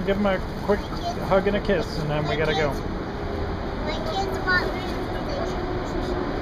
give him a quick hug and a kiss, and then we gotta go. My kids want